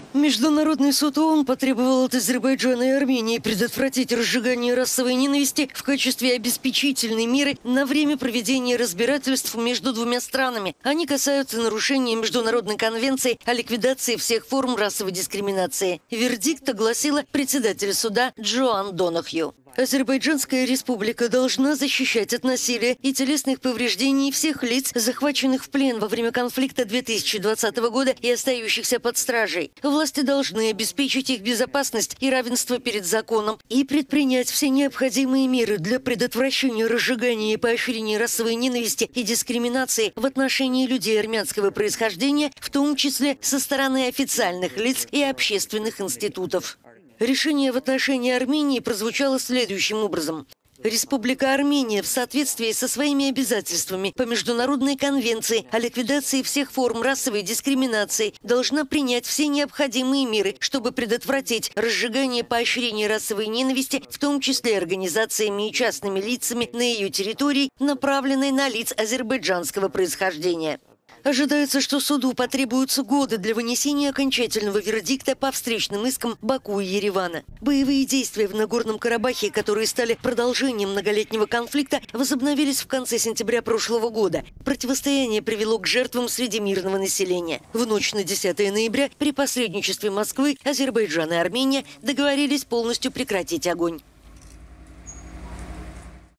Международный суд ООН потребовал от Азербайджана и Армении предотвратить разжигание расовой ненависти в качестве обеспечительной меры на время проведения разбирательств между двумя странами. Они касаются нарушения Международной конвенции о ликвидации всех форм расовой дискриминации. Вердикт огласила председатель суда Джоан Донахью. Азербайджанская республика должна защищать от насилия и телесных повреждений всех лиц, захваченных в плен во время конфликта 2020 года и остающихся под стражей. Власти должны обеспечить их безопасность и равенство перед законом и предпринять все необходимые меры для предотвращения разжигания и поощрения расовой ненависти и дискриминации в отношении людей армянского происхождения, в том числе со стороны официальных лиц и общественных институтов. Решение в отношении Армении прозвучало следующим образом. Республика Армения в соответствии со своими обязательствами по Международной конвенции о ликвидации всех форм расовой дискриминации должна принять все необходимые меры, чтобы предотвратить разжигание и поощрение расовой ненависти, в том числе организациями и частными лицами на ее территории, направленной на лиц азербайджанского происхождения. Ожидается, что суду потребуются годы для вынесения окончательного вердикта по встречным искам Баку и Еревана. Боевые действия в Нагорном Карабахе, которые стали продолжением многолетнего конфликта, возобновились в конце сентября прошлого года. Противостояние привело к жертвам среди мирного населения. В ночь на 10 ноября при посредничестве Москвы, Азербайджан и Армения договорились полностью прекратить огонь.